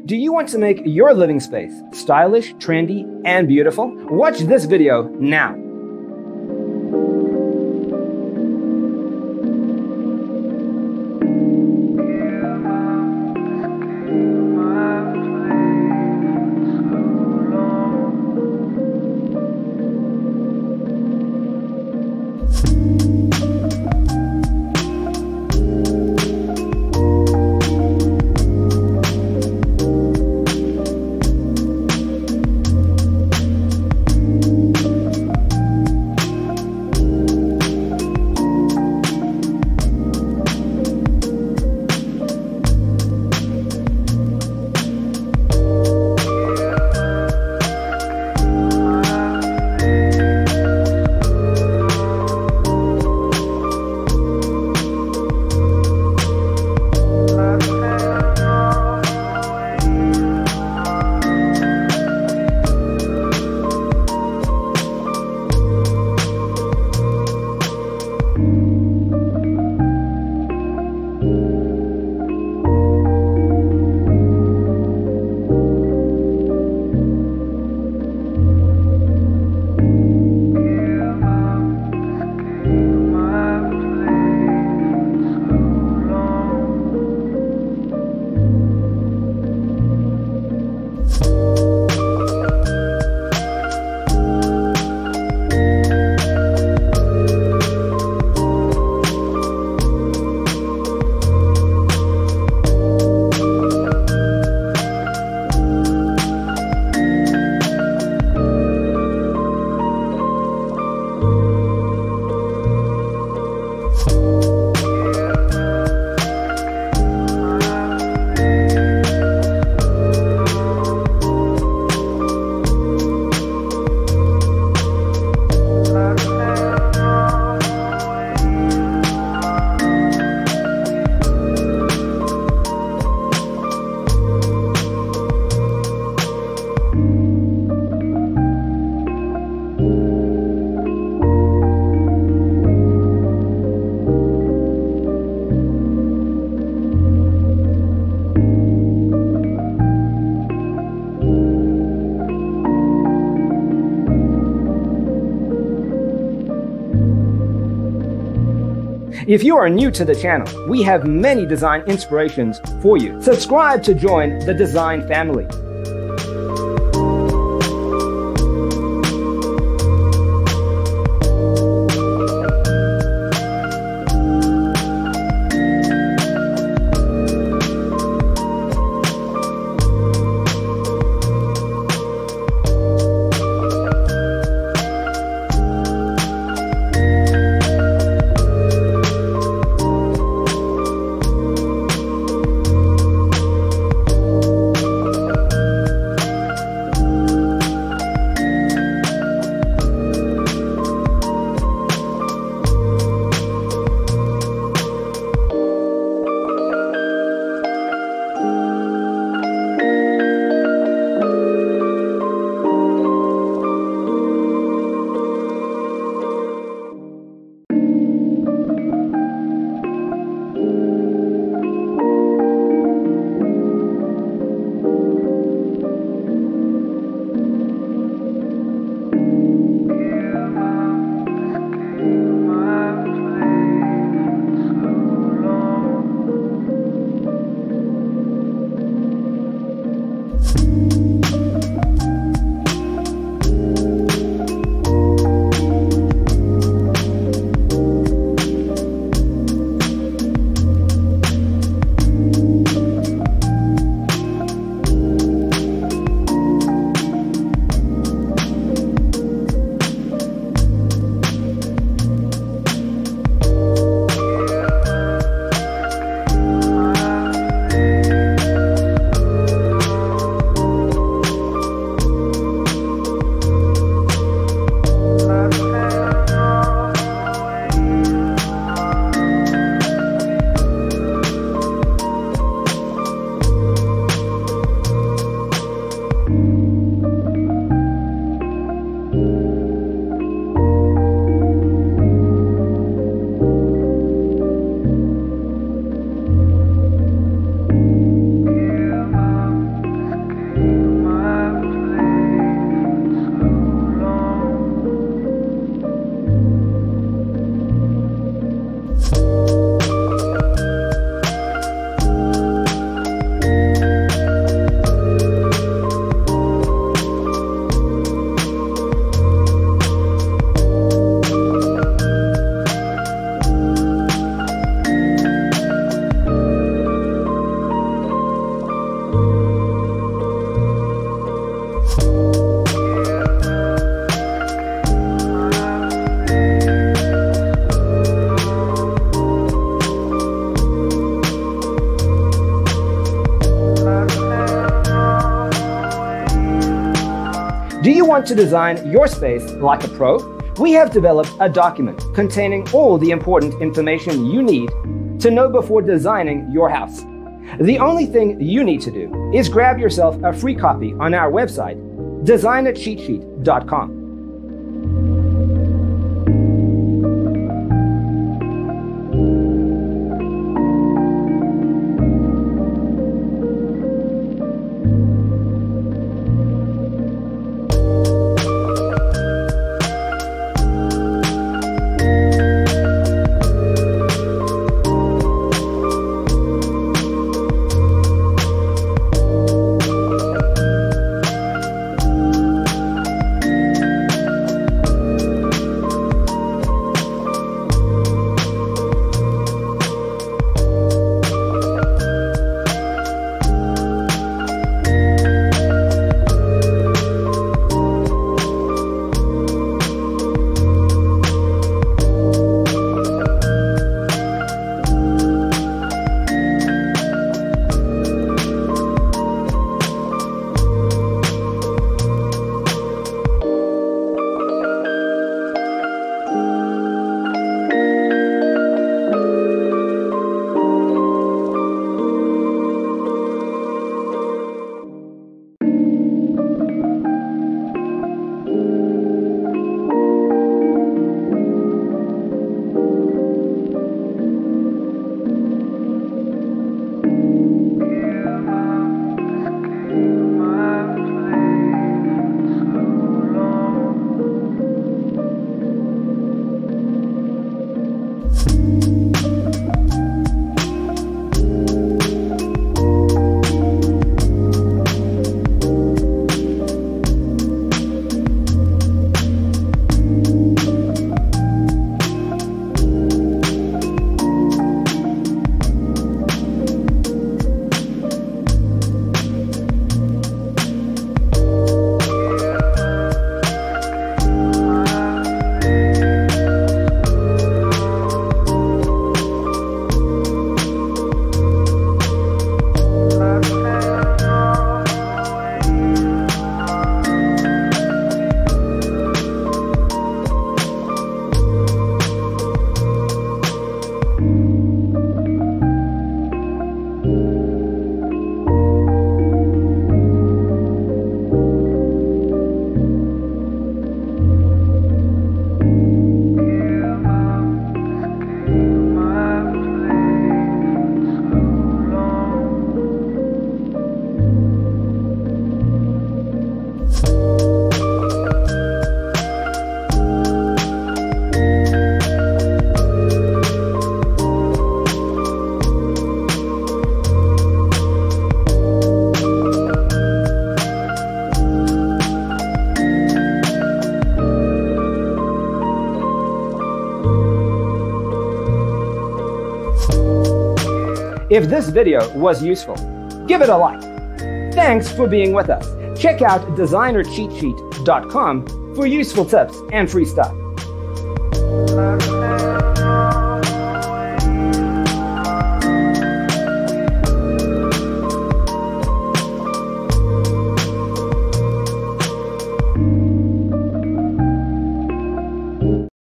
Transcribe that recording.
Do you want to make your living space stylish, trendy, and beautiful? Watch this video now. If you are new to the channel, we have many design inspirations for you. Subscribe to join the design family. Do you want to design your space like a pro? We have developed a document containing all the important information you need to know before designing your house. The only thing you need to do is grab yourself a free copy on our website, designercheatsheet.com. If this video was useful, give it a like. Thanks for being with us. Check out designercheatsheet.com for useful tips and free stuff.